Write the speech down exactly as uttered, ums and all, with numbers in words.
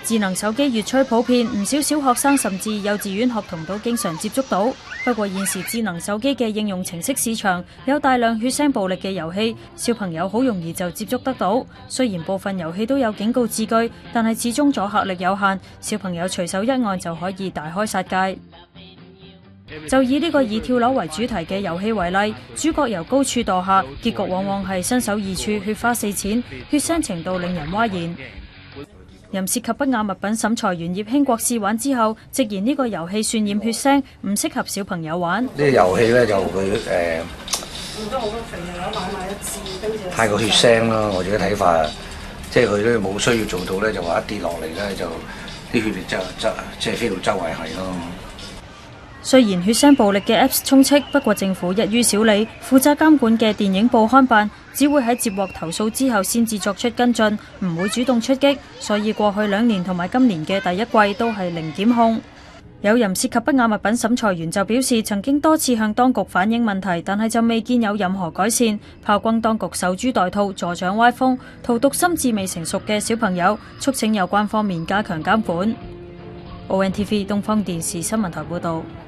智能手機越趨普遍，唔少小學生甚至幼稚園學童都經常接觸到。不過現時智能手機嘅應用程式市場有大量血腥暴力嘅遊戲，小朋友好容易就接觸得到。雖然部分遊戲都有警告字句，但係始終阻嚇力有限，小朋友隨手一按就可以大開殺戒。就以呢個以跳樓為主題嘅遊戲為例，主角由高處墮下，結局往往係身首異處、血花四濺，血腥程度令人嘩然。淫涉及不雅物品審裁員葉興國試玩之後，直言呢個遊戲渲染血腥，唔適合小朋友玩。呢個遊戲咧就佢誒太過血腥咯，我自己睇法，即係佢都冇需要做到咧，就話一跌落嚟咧就啲血液就就即係飛到周圍係咯。 雖然血腥暴力嘅 Apps 充斥，不過政府一於小理，負責監管嘅電影報刊辦只會喺接獲投訴之後先至作出跟進，唔會主動出擊，所以過去兩年同埋今年嘅第一季都係零檢控。有淫涉及不雅物品審裁員就表示，曾經多次向當局反映問題，但係就未見有任何改善，炮轟當局守株待兔、助長歪風，荼毒心智未成熟嘅小朋友，促請有關方面加強監管。O N T V 東方電視新聞台報導。